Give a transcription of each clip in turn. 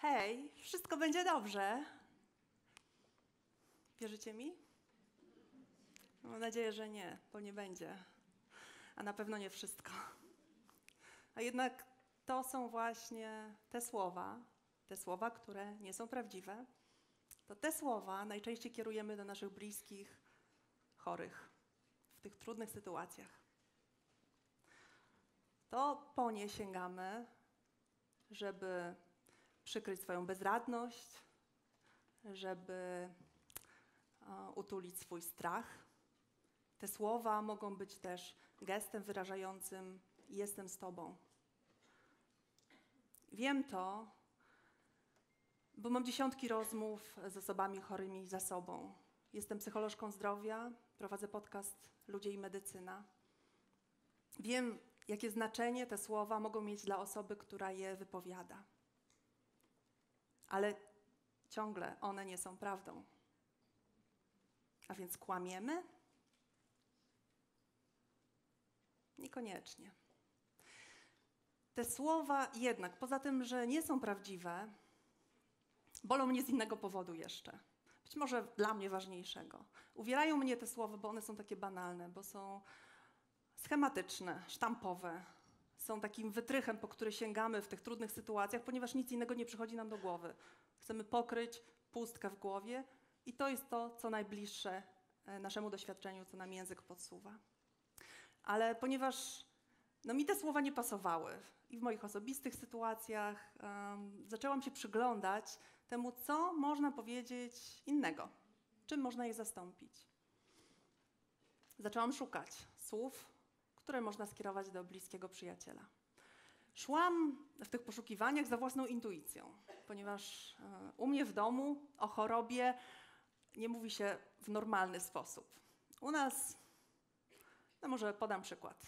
Hej, wszystko będzie dobrze. Wierzycie mi? Mam nadzieję, że nie, bo nie będzie. A na pewno nie wszystko. A jednak to są właśnie te słowa, które nie są prawdziwe. To te słowa najczęściej kierujemy do naszych bliskich, chorych, w tych trudnych sytuacjach. To po nie sięgamy, żeby przykryć swoją bezradność, żeby utulić swój strach. Te słowa mogą być też gestem wyrażającym jestem z Tobą. Wiem to, bo mam dziesiątki rozmów z osobami chorymi za sobą. Jestem psycholożką zdrowia, prowadzę podcast Ludzie i Medycyna. Wiem, jakie znaczenie te słowa mogą mieć dla osoby, która je wypowiada. Ale ciągle one nie są prawdą. A więc kłamiemy? Niekoniecznie. Te słowa jednak, poza tym, że nie są prawdziwe, bolą mnie z innego powodu jeszcze. Być może dla mnie ważniejszego. Uwierają mnie te słowa, bo one są takie banalne, bo są schematyczne, sztampowe. Są takim wytrychem, po który sięgamy w tych trudnych sytuacjach, ponieważ nic innego nie przychodzi nam do głowy. Chcemy pokryć pustkę w głowie i to jest to, co najbliższe naszemu doświadczeniu, co nam język podsuwa. Ale ponieważ mi te słowa nie pasowały i w moich osobistych sytuacjach zaczęłam się przyglądać temu, co można powiedzieć innego, czym można je zastąpić. Zaczęłam szukać słów, które można skierować do bliskiego przyjaciela. Szłam w tych poszukiwaniach za własną intuicją, ponieważ u mnie w domu o chorobie nie mówi się w normalny sposób. U nas, może podam przykład.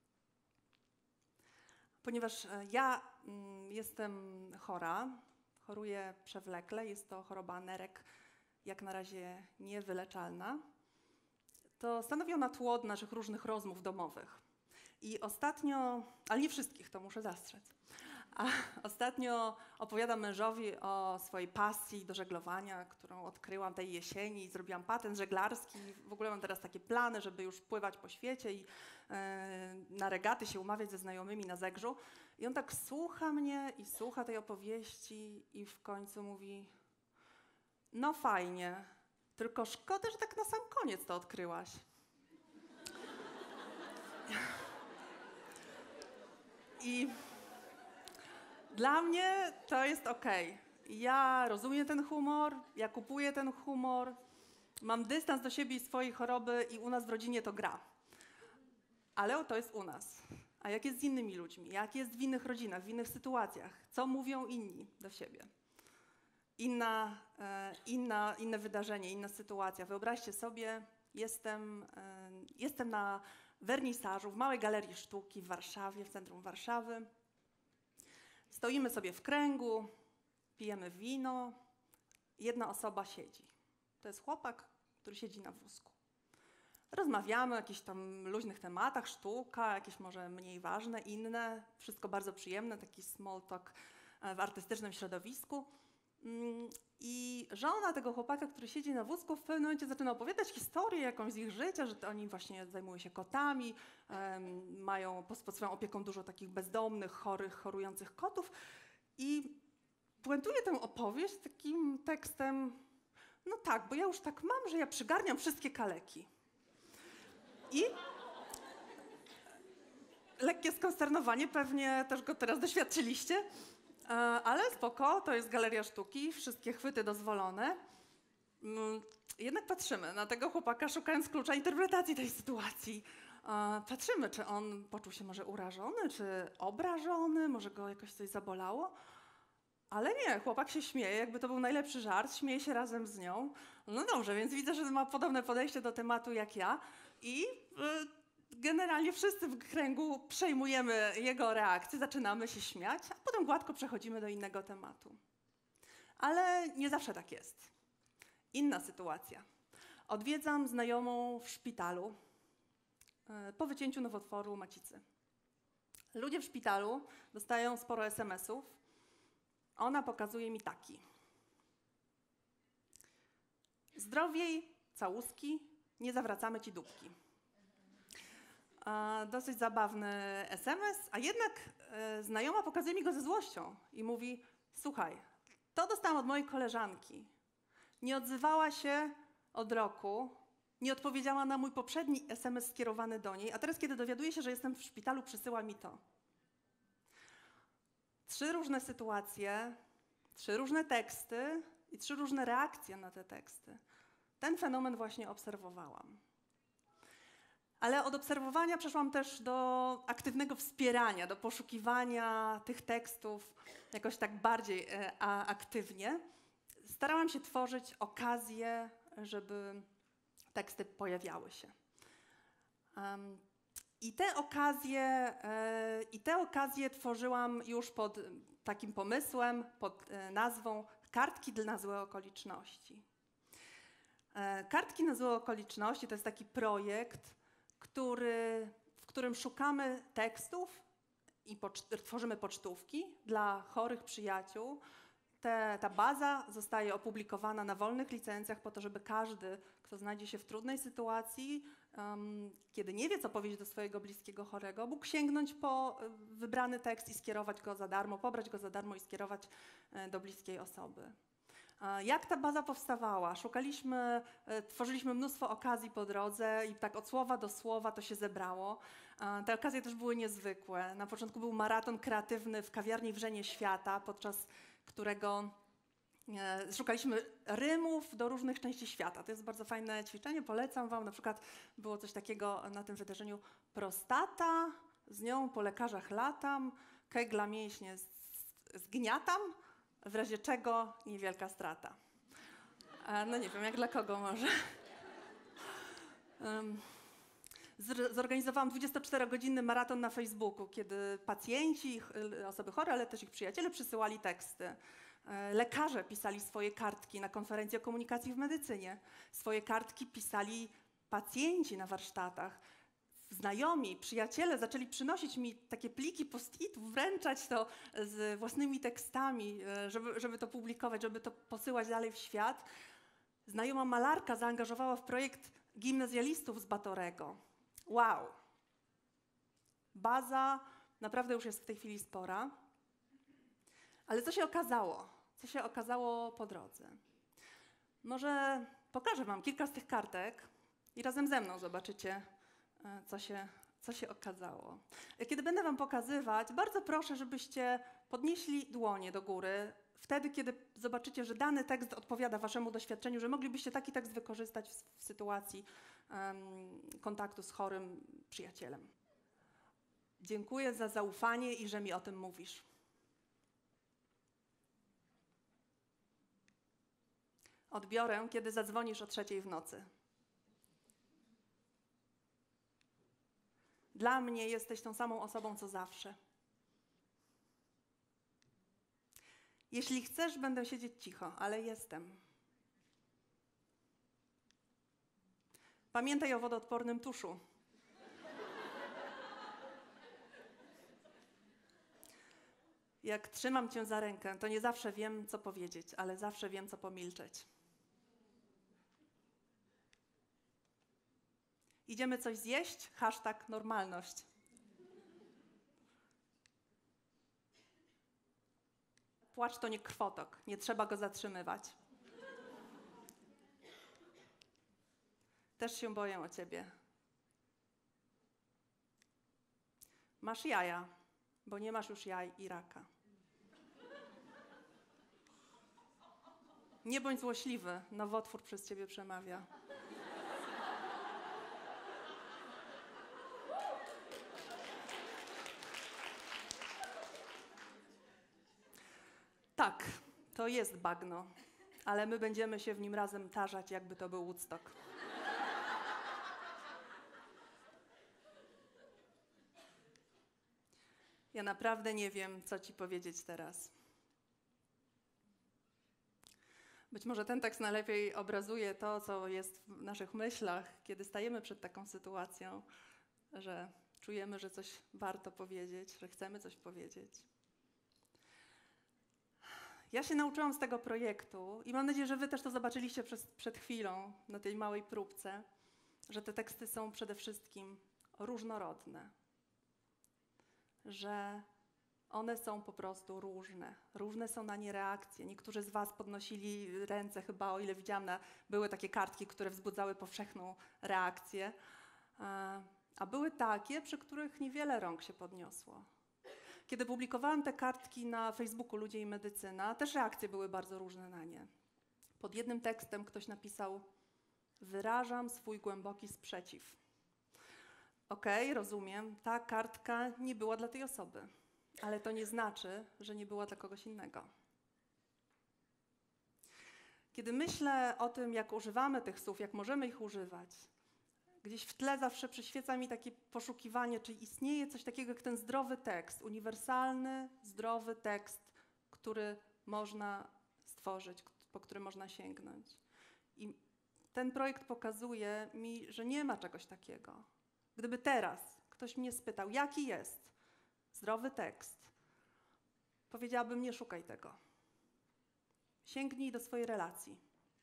Ponieważ ja jestem chora, choruję przewlekle, jest to choroba nerek, jak na razie niewyleczalna, to stanowi ona tło naszych różnych rozmów domowych. I ostatnio, ale nie wszystkich, to muszę zastrzec, a ostatnio opowiadam mężowi o swojej pasji do żeglowania, którą odkryłam tej jesieni, zrobiłam patent żeglarski. W ogóle mam teraz takie plany, żeby już pływać po świecie i na regaty się umawiać ze znajomymi na Zegrzu. I on tak słucha mnie i słucha tej opowieści i w końcu mówi: no fajnie, tylko szkoda, że tak na sam koniec to odkryłaś. I dla mnie to jest okej. Ja rozumiem ten humor, ja kupuję ten humor, mam dystans do siebie i swojej choroby i u nas w rodzinie to gra. Ale to jest u nas. A jak jest z innymi ludźmi? Jak jest w innych rodzinach, w innych sytuacjach? Co mówią inni do siebie? Inne wydarzenie, inna sytuacja. Wyobraźcie sobie, jestem na wernisażu w Małej Galerii Sztuki w Warszawie, w centrum Warszawy. Stoimy sobie w kręgu, pijemy wino. Jedna osoba siedzi. To jest chłopak, który siedzi na wózku. Rozmawiamy o jakichś tam luźnych tematach, sztuka, jakieś może mniej ważne, inne. Wszystko bardzo przyjemne, taki small talk w artystycznym środowisku. I żona tego chłopaka, który siedzi na wózku, w pewnym momencie zaczyna opowiadać historię jakąś z ich życia, że to oni właśnie zajmują się kotami, mają pod swoją opieką dużo takich bezdomnych, chorujących kotów i puentuje tę opowieść takim tekstem: no tak, bo ja już tak mam, że ja przygarniam wszystkie kaleki. I lekkie skonsternowanie, pewnie też go teraz doświadczyliście. Ale spoko, to jest galeria sztuki, wszystkie chwyty dozwolone. Jednak patrzymy na tego chłopaka, szukając klucza interpretacji tej sytuacji. Patrzymy, czy on poczuł się może urażony, czy obrażony, może go jakoś coś zabolało. Ale nie, chłopak się śmieje, jakby to był najlepszy żart, śmieje się razem z nią. No dobrze, więc widzę, że ma podobne podejście do tematu jak ja i generalnie wszyscy w kręgu przejmujemy jego reakcję, zaczynamy się śmiać, a potem gładko przechodzimy do innego tematu. Ale nie zawsze tak jest. Inna sytuacja. Odwiedzam znajomą w szpitalu po wycięciu nowotworu macicy. Ludzie w szpitalu dostają sporo SMS-ów Ona pokazuje mi taki. Zdrowiej, całuski, nie zawracamy ci dupki. Dosyć zabawny SMS, a jednak znajoma pokazuje mi go ze złością i mówi: słuchaj, to dostałam od mojej koleżanki. Nie odzywała się od roku, nie odpowiedziała na mój poprzedni SMS skierowany do niej, a teraz, kiedy dowiaduje się, że jestem w szpitalu, przysyła mi to. 3 różne sytuacje, 3 różne teksty i 3 różne reakcje na te teksty. Ten fenomen właśnie obserwowałam. Ale od obserwowania przeszłam też do aktywnego wspierania, do poszukiwania tych tekstów jakoś tak bardziej aktywnie. Starałam się tworzyć okazje, żeby teksty pojawiały się. I te okazje tworzyłam już pod takim pomysłem, pod nazwą Kartki na złe okoliczności. Kartki na złe okoliczności to jest taki projekt, w którym szukamy tekstów i tworzymy pocztówki dla chorych przyjaciół. Ta baza zostaje opublikowana na wolnych licencjach po to, żeby każdy, kto znajdzie się w trudnej sytuacji, kiedy nie wie, co powiedzieć do swojego bliskiego chorego, mógł sięgnąć po wybrany tekst i skierować go za darmo, pobrać go za darmo i skierować do bliskiej osoby. Jak ta baza powstawała? Tworzyliśmy mnóstwo okazji po drodze i tak od słowa do słowa to się zebrało. Te okazje też były niezwykłe. Na początku był maraton kreatywny w kawiarni Wrzenie Świata, podczas którego szukaliśmy rymów do różnych części świata. To jest bardzo fajne ćwiczenie, polecam wam. Na przykład było coś takiego na tym wydarzeniu: prostata, z nią po lekarzach latam, kegla mięśnie zgniatam, w razie czego niewielka strata. No nie wiem, jak dla kogo może. Zorganizowałam 24-godzinny maraton na Facebooku, kiedy pacjenci, osoby chore, ale też ich przyjaciele przysyłali teksty. Lekarze pisali swoje kartki na konferencji o komunikacji w medycynie. Swoje kartki pisali pacjenci na warsztatach. Znajomi, przyjaciele zaczęli przynosić mi takie pliki post-itów, wręczać to z własnymi tekstami, żeby to publikować, żeby to posyłać dalej w świat. Znajoma malarka zaangażowała w projekt gimnazjalistów z Batorego. Wow! Baza naprawdę już jest w tej chwili spora. Ale co się okazało? Co się okazało po drodze? Może pokażę wam kilka z tych kartek i razem ze mną zobaczycie, co się okazało. Kiedy będę wam pokazywać, bardzo proszę, żebyście podnieśli dłonie do góry wtedy, kiedy zobaczycie, że dany tekst odpowiada waszemu doświadczeniu, że moglibyście taki tekst wykorzystać w sytuacji kontaktu z chorym przyjacielem. Dziękuję za zaufanie i że mi o tym mówisz. Odbiorę, kiedy zadzwonisz o 3:00 w nocy. Dla mnie jesteś tą samą osobą, co zawsze. Jeśli chcesz, będę siedzieć cicho, ale jestem. Pamiętaj o wodoodpornym tuszu. Jak trzymam cię za rękę, to nie zawsze wiem, co powiedzieć, ale zawsze wiem, co pomilczeć. Idziemy coś zjeść? #normalność. Płacz to nie krwotok, nie trzeba go zatrzymywać. Też się boję o ciebie. Masz jaja, bo nie masz już jaj i raka. Nie bądź złośliwy, nowotwór przez ciebie przemawia. Tak, to jest bagno, ale my będziemy się w nim razem tarzać, jakby to był Woodstock. Ja naprawdę nie wiem, co ci powiedzieć teraz. Być może ten tekst najlepiej obrazuje to, co jest w naszych myślach, kiedy stajemy przed taką sytuacją, że czujemy, że coś warto powiedzieć, że chcemy coś powiedzieć. Ja się nauczyłam z tego projektu i mam nadzieję, że wy też to zobaczyliście przed chwilą na tej małej próbce, że te teksty są przede wszystkim różnorodne, że one są po prostu różne. Różne są na nie reakcje. Niektórzy z was podnosili ręce chyba, o ile widziałam, były takie kartki, które wzbudzały powszechną reakcję, a były takie, przy których niewiele rąk się podniosło. Kiedy publikowałam te kartki na Facebooku Ludzie i Medycyna, też reakcje były bardzo różne na nie. Pod jednym tekstem ktoś napisał: wyrażam swój głęboki sprzeciw. Okej, rozumiem, ta kartka nie była dla tej osoby, ale to nie znaczy, że nie była dla kogoś innego. Kiedy myślę o tym, jak używamy tych słów, jak możemy ich używać, gdzieś w tle zawsze przyświeca mi takie poszukiwanie, czy istnieje coś takiego jak ten zdrowy tekst, uniwersalny, zdrowy tekst, który można stworzyć, po który można sięgnąć. I ten projekt pokazuje mi, że nie ma czegoś takiego. Gdyby teraz ktoś mnie spytał, jaki jest zdrowy tekst, powiedziałabym: nie szukaj tego. Sięgnij do swojej relacji.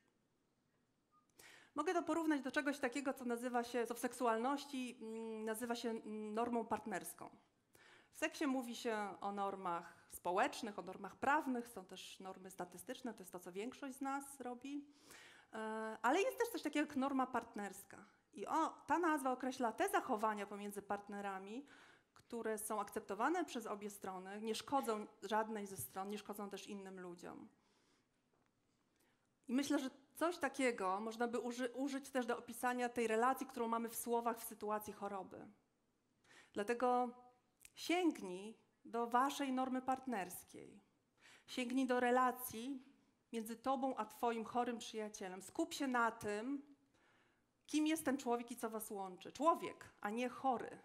Mogę to porównać do czegoś takiego, co w seksualności nazywa się normą partnerską. W seksie mówi się o normach społecznych, o normach prawnych, są też normy statystyczne, to jest to, co większość z nas robi, ale jest też coś takiego jak norma partnerska. I ta nazwa określa te zachowania pomiędzy partnerami, które są akceptowane przez obie strony, nie szkodzą żadnej ze stron, nie szkodzą też innym ludziom. I myślę, że coś takiego można by użyć też do opisania tej relacji, którą mamy w słowach w sytuacji choroby. Dlatego sięgnij do waszej normy partnerskiej. Sięgnij do relacji między tobą a twoim chorym przyjacielem. Skup się na tym, kim jest ten człowiek i co was łączy. Człowiek, a nie chory.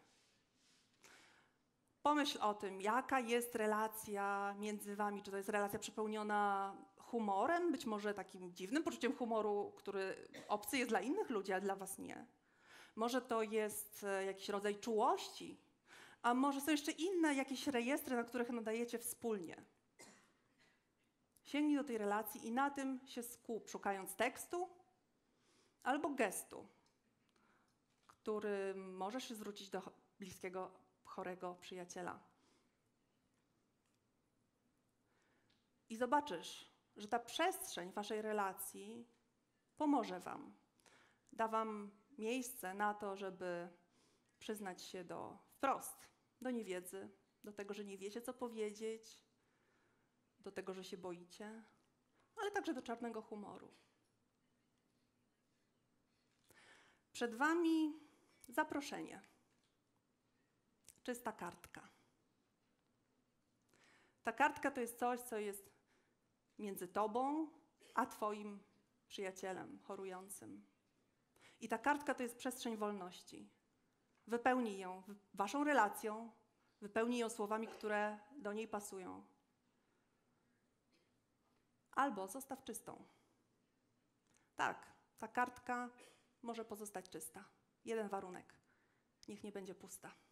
Pomyśl o tym, jaka jest relacja między wami. Czy to jest relacja przepełniona humorem, być może takim dziwnym poczuciem humoru, który obcy jest dla innych ludzi, a dla was nie. Może to jest jakiś rodzaj czułości, a może są jeszcze inne jakieś rejestry, na których nadajecie wspólnie. Sięgnij do tej relacji i na tym się skup, szukając tekstu albo gestu, który możesz się zwrócić do bliskiego, chorego przyjaciela. I zobaczysz, że ta przestrzeń waszej relacji pomoże wam. Da wam miejsce na to, żeby przyznać się wprost do niewiedzy, do tego, że nie wiecie, co powiedzieć, do tego, że się boicie, ale także do czarnego humoru. Przed wami zaproszenie. Czysta kartka. Ta kartka to jest coś, co jest między tobą a twoim przyjacielem chorującym. I ta kartka to jest przestrzeń wolności. Wypełnij ją waszą relacją, wypełnij ją słowami, które do niej pasują. Albo zostaw czystą. Tak, ta kartka może pozostać czysta. Jeden warunek. Niech nie będzie pusta.